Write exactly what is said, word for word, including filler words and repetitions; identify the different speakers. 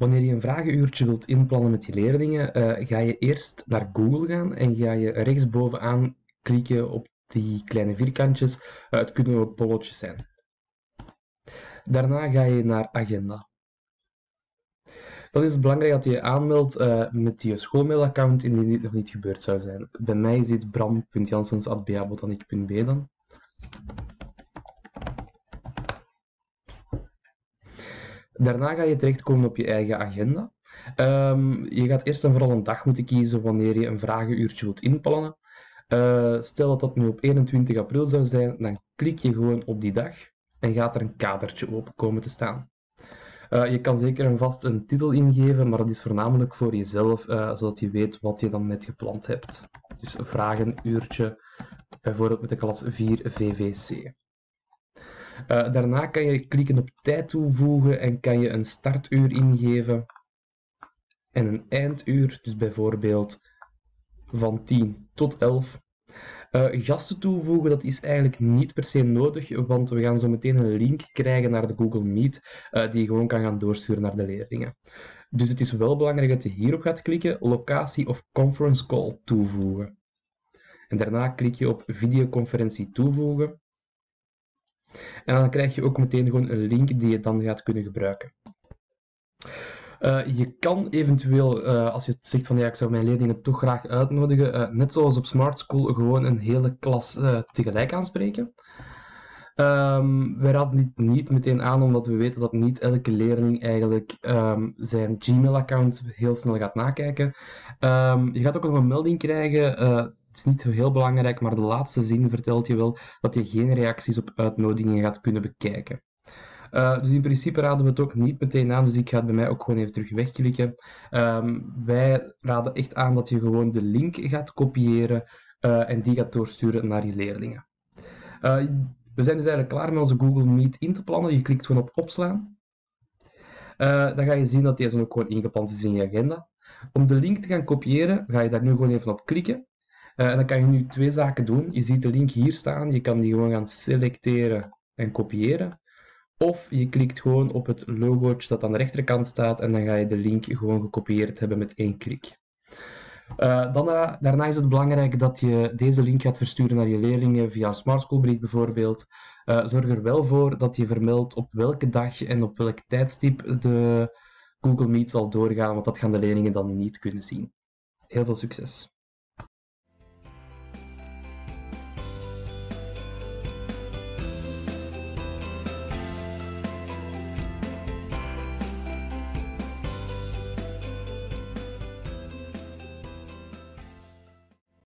Speaker 1: Wanneer je een vragenuurtje wilt inplannen met je leerlingen, uh, ga je eerst naar Google gaan en ga je rechtsbovenaan klikken op die kleine vierkantjes. Uh, het kunnen ook bolletjes zijn. Daarna ga je naar Agenda. Dan is het belangrijk dat je je aanmeldt uh, met je schoolmailaccount indien dit nog niet gebeurd zou zijn. Bij mij is dit bram punt janssens at b a botaniek punt b dan. Daarna ga je terechtkomen op je eigen agenda. Um, je gaat eerst en vooral een dag moeten kiezen wanneer je een vragenuurtje wilt inplannen. Uh, stel dat dat nu op eenentwintig april zou zijn, dan klik je gewoon op die dag en gaat er een kadertje open komen te staan. Uh, je kan zeker en vast een titel ingeven, maar dat is voornamelijk voor jezelf, uh, zodat je weet wat je dan net gepland hebt. Dus vragenuurtje, bijvoorbeeld met de klas vier V V C. Uh, daarna kan je klikken op tijd toevoegen en kan je een startuur ingeven en een einduur, dus bijvoorbeeld van tien tot elf. Uh, gasten toevoegen, dat is eigenlijk niet per se nodig, want we gaan zo meteen een link krijgen naar de Google Meet uh, die je gewoon kan gaan doorsturen naar de leerlingen. Dus het is wel belangrijk dat je hierop gaat klikken, locatie of conference call toevoegen. En daarna klik je op videoconferentie toevoegen. En dan krijg je ook meteen gewoon een link die je dan gaat kunnen gebruiken. Uh, je kan eventueel, uh, als je zegt van ja, ik zou mijn leerlingen toch graag uitnodigen, uh, net zoals op Smart School, gewoon een hele klas uh, tegelijk aanspreken. Um, wij raden dit niet meteen aan, omdat we weten dat niet elke leerling eigenlijk um, zijn Gmail-account heel snel gaat nakijken. Um, je gaat ook nog een melding krijgen. Uh, Het is niet heel belangrijk, maar de laatste zin vertelt je wel dat je geen reacties op uitnodigingen gaat kunnen bekijken. Uh, dus in principe raden we het ook niet meteen aan, dus ik ga het bij mij ook gewoon even terug wegklikken. Um, wij raden echt aan dat je gewoon de link gaat kopiëren uh, en die gaat doorsturen naar je leerlingen. Uh, we zijn dus eigenlijk klaar met onze Google Meet in te plannen. Je klikt gewoon op opslaan. Uh, dan ga je zien dat deze ook gewoon ingepland is in je agenda. Om de link te gaan kopiëren, ga je daar nu gewoon even op klikken. Uh, en dan kan je nu twee zaken doen. Je ziet de link hier staan, je kan die gewoon gaan selecteren en kopiëren. Of je klikt gewoon op het logootje dat aan de rechterkant staat en dan ga je de link gewoon gekopieerd hebben met één klik. Uh, dan, uh, daarna is het belangrijk dat je deze link gaat versturen naar je leerlingen via een Smart School bericht bijvoorbeeld. Uh, zorg er wel voor dat je vermeldt op welke dag en op welk tijdstip de Google Meet zal doorgaan, want dat gaan de leerlingen dan niet kunnen zien. Heel veel succes!